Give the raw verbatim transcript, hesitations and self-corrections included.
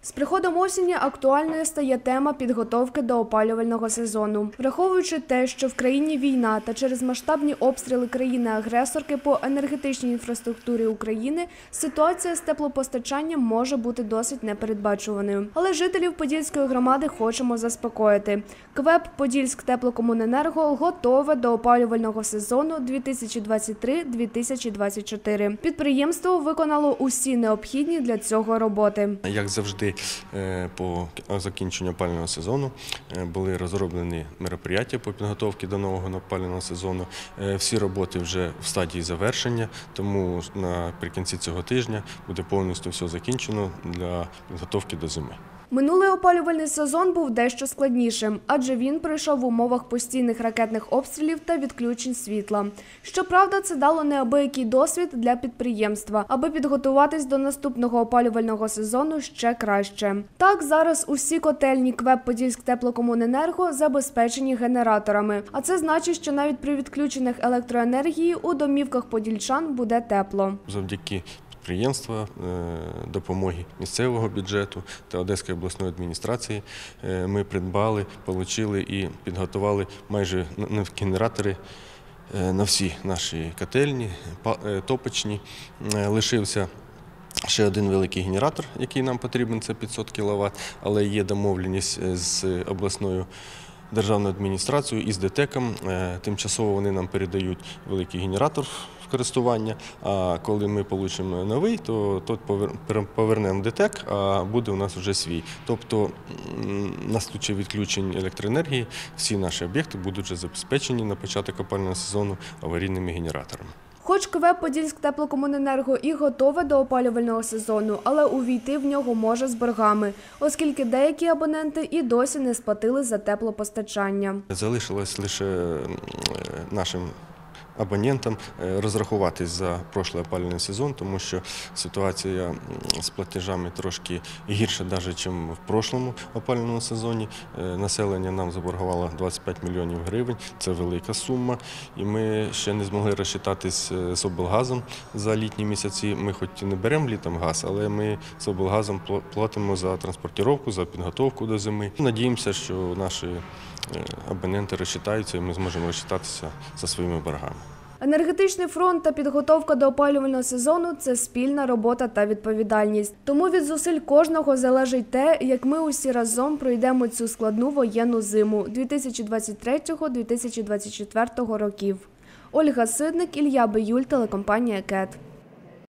З приходом осені актуальною стає тема підготовки до опалювального сезону. Враховуючи те, що в країні війна та через масштабні обстріли країни-агресорки по енергетичній інфраструктурі України, ситуація з теплопостачанням може бути досить непередбачуваною. Але жителів Подільської громади хочемо заспокоїти. КВЕП «Подільськтеплокомуненерго» готове до опалювального сезону дві тисячі двадцять три - дві тисячі двадцять чотири. Підприємство виконало усі необхідні для цього роботи. Як завжди, по закінченню опалювального сезону були розроблені мероприятия по підготовці до нового опалювального сезону. Всі роботи вже в стадії завершення, тому наприкінці цього тижня буде повністю все закінчено для підготовки до зими. Минулий опалювальний сезон був дещо складнішим, адже він пройшов в умовах постійних ракетних обстрілів та відключень світла. Щоправда, це дало неабиякий досвід для підприємства, аби підготуватись до наступного опалювального сезону ще краще. Так, зараз усі котельні КВЕП «Подільськтеплокомуненерго» забезпечені генераторами. А це значить, що навіть при відключеннях електроенергії у домівках подільчан буде тепло. Завдяки підприємства, допомоги місцевого бюджету та Одеської обласної адміністрації ми придбали, отримали і підготували майже генератори на всі наші котельні, топочні. Лишився ще один великий генератор, який нам потрібен, це п'ятсот кіловат, але є домовленість з обласною державною адміністрацією і з ДТЕКом. Тимчасово вони нам передають великий генератор в користування, а коли ми отримаємо новий, то тот повернемо ДТЕК, а буде у нас вже свій. Тобто, на случай відключень електроенергії всі наші об'єкти будуть вже забезпечені на початок опалювального сезону аварійними генераторами. Хоч КВЕП «Подільськтеплокомуненерго» і готове до опалювального сезону, але увійти в нього може з боргами, оскільки деякі абоненти і досі не сплатили за теплопостачання. Залишилось лише нашим абонентам розрахуватись за прошлий опалювальний сезон, тому що ситуація з платежами трошки гірша, навіть, ніж в прошлому опалювальному сезоні. Населення нам заборгувало двадцять п'ять мільйонів гривень, це велика сума, і ми ще не змогли розчитатись з облгазом за літні місяці. Ми хоч і не беремо літом газ, але ми з облгазом платимо за транспортування, за підготовку до зими. Надіємося, що наші абоненти розчитаються і ми зможемо розчитатися за своїми боргами. Енергетичний фронт та підготовка до опалювального сезону – це спільна робота та відповідальність. Тому від зусиль кожного залежить те, як ми усі разом пройдемо цю складну воєнну зиму дві тисячі двадцять третього - дві тисячі двадцять четвертого років. Ольга Сидник, Ілля Биюль, телекомпанія КЕТ.